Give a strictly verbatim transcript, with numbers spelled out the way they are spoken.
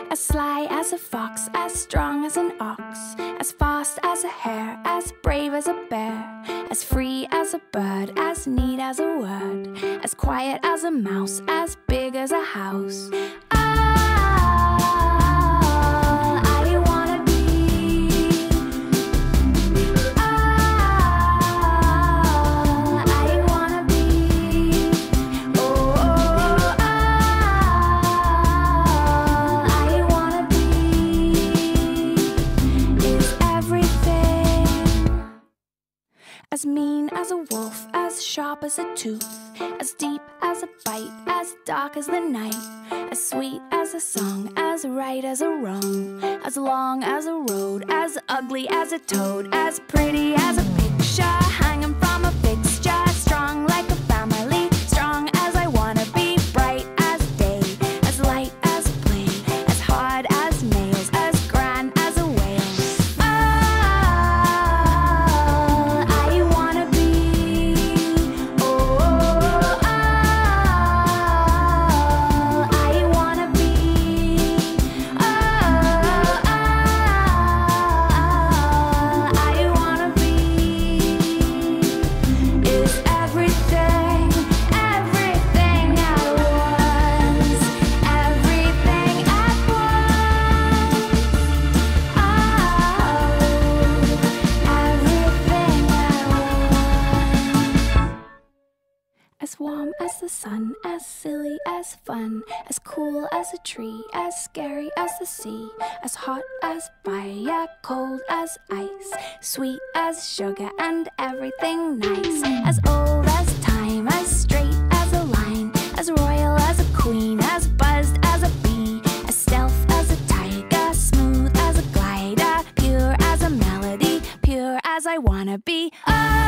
As sly as a fox, as strong as an ox, as fast as a hare, as brave as a bear, as free as a bird, as neat as a word, as quiet as a mouse, as big as a house. As mean as a wolf, as sharp as a tooth, as deep as a bite, as dark as the night, as sweet as a song, as right as a wrong, as long as a road, as ugly as a toad, as pretty as a picture hanging from a fixture, strong like a family, strong as I wanna be, bright as day, as light as a plane, as hard as nails, as grand as a whale. As warm as the sun, as silly as fun, as cool as a tree, as scary as the sea, as hot as fire, cold as ice, sweet as sugar and everything nice, as old as time, as straight as a line, as royal as a queen, as buzzed as a bee, as stealth as a tiger, smooth as a glider, pure as a melody, pure as I wanna be. Oh,